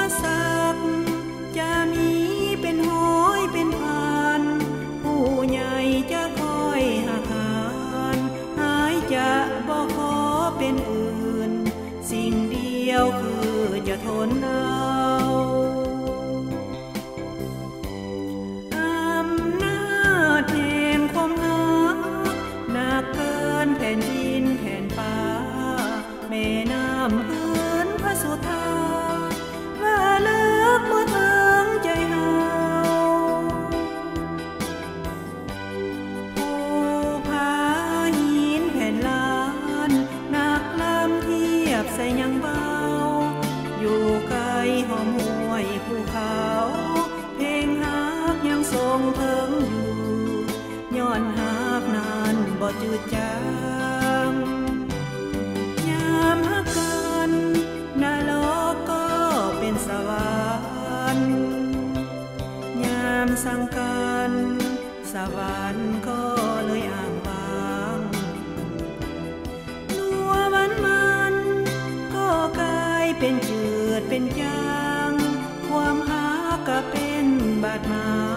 สักจะมีเป็นห้อยเป็นพันผู้ใหญ่จะคอยหักหานหายจะบ่ขอเป็นอื่นสิ่งเดียวคือจะทนเอาอำนาจแห่งความรักหนักเกินแผ่นดินแผ่นฟ้าแม่น้ำพื้นพระสุธาว่าเลิกเมื่อถึงใจเฮาภูผาหินแผ่นล้านหนักลำเทียบใส่ยังเบาอยู่ไกลหอมห้วยภูเขาเพลงฮักยังทรงเทิงอยู่ย้อนฮักนานบ่จืดจางยามฮักกันนรกก็เป็นสวรรค์ยามสังกันสวรรค์ก็เลยอ้างว้างนัวมันก็กลายเป็นจืดเป็นจางความฮักก็เป็นบาดหมาง